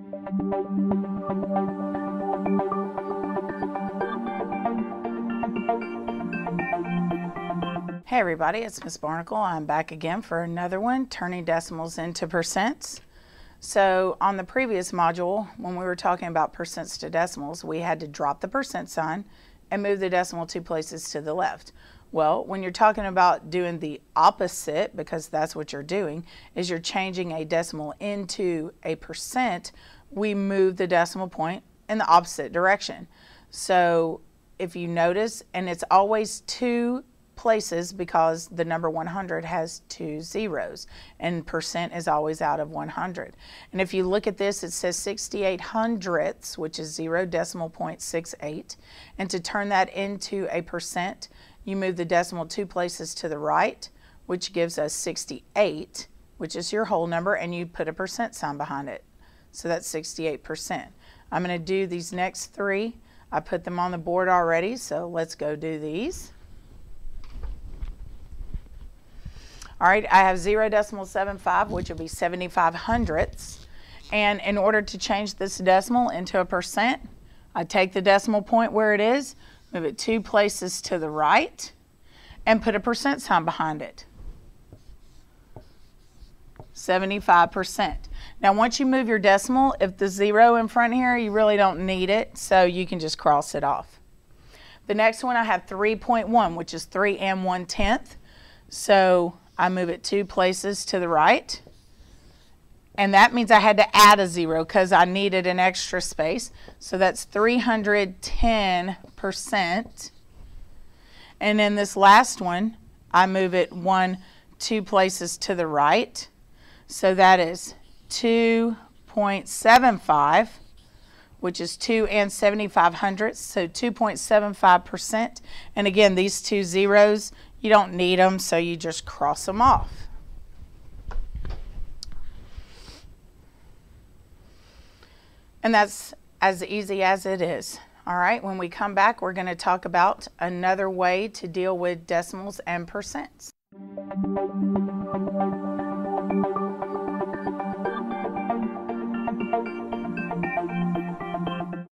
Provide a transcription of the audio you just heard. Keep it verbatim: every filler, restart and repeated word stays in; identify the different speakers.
Speaker 1: Hey everybody, it's Miss Barnacle. I'm back again for another one, turning decimals into percents. So on the previous module, when we were talking about percents to decimals, we had to drop the percent sign and move the decimal two places to the left. Well, when you're talking about doing the opposite, because that's what you're doing, is you're changing a decimal into a percent, we move the decimal point in the opposite direction. So if you notice, and it's always two places because the number one hundred has two zeros and percent is always out of one hundred. And if you look at this, it says sixty-eight hundredths, which is zero decimal point six eight. And to turn that into a percent, you move the decimal two places to the right, which gives us sixty-eight, which is your whole number, and you put a percent sign behind it. So that's sixty-eight percent. I'm going to do these next three. I put them on the board already, so let's go do these. All right, I have zero decimal seven five, which will be seventy-five hundredths. And in order to change this decimal into a percent, I take the decimal point where it is, move it two places to the right, and put a percent sign behind it. seventy-five percent. Now once you move your decimal, if the zero in front here, you really don't need it, so you can just cross it off. The next one I have three point one, which is three and one tenth. So I move it two places to the right. And that means I had to add a zero because I needed an extra space. So that's three hundred ten percent. And in this last one, I move it one, two places to the right. So that is two point seven five, which is two and seventy-five hundredths, so two point seven five percent. And again, these two zeros, you don't need them, so you just cross them off. And that's as easy as it is. All right, when we come back, we're going to talk about another way to deal with decimals and percents.